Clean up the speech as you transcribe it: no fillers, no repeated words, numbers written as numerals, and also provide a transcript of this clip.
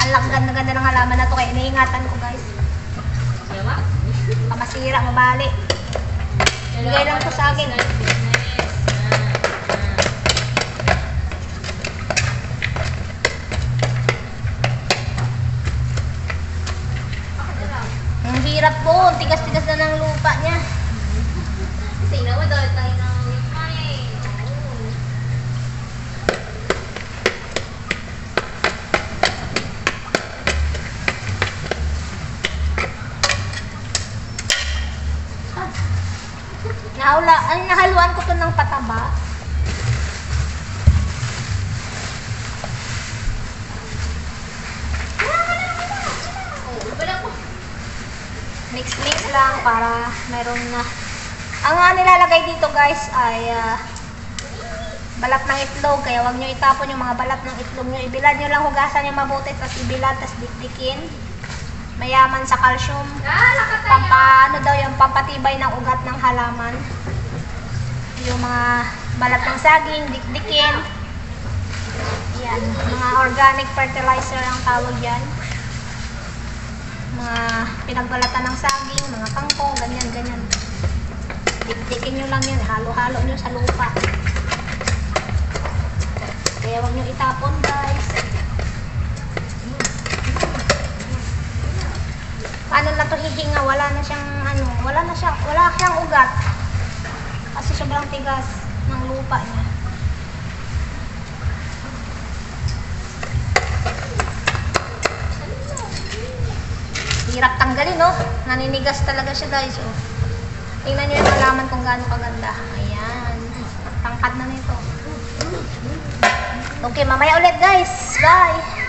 Ang ganda-ganda ng halaman na to kaya iniingatan ko guys. Pamasira, mabali. Bigay lang to sa akin. Ang hirap po, tigas-tigas na ng lupa niya. Tingnan mo dahil tayo ng lupa eh. Nahaluan ko to ng pataba. Mix-mix lang para meron na. Ang nilalagay dito guys ay balat ng itlog. Kaya wag nyo itapon yung mga balat ng itlog nyo. Ibilad nyo lang, hugasan nyo mabuti, tapos ibilad, tapos dikdikin. Mayaman sa calcium. Ano daw yung pampatibay ng ugat ng halaman. Yung mga balat ng saging, dikdikin. Yan, mga organic fertilizer ang tawag yan. Mga pinagbalatan ng saging, mga kangkong, ganyan-ganyan. Dikdikin nyo lang yan, halo-halo nyo sa lupa. Kaya huwag nyo itapon guys. Paano na to hihinga? Wala na siyang wala siyang ugat. Kasi sobrang tigas ng lupa niya. Hirap tanggalin, no? Naninigas talaga siya guys, oh. Tingnan nyo yung halaman kung gaano kaganda. Ayan. Tangkad na nito. Okay, mamaya ulit guys. Bye!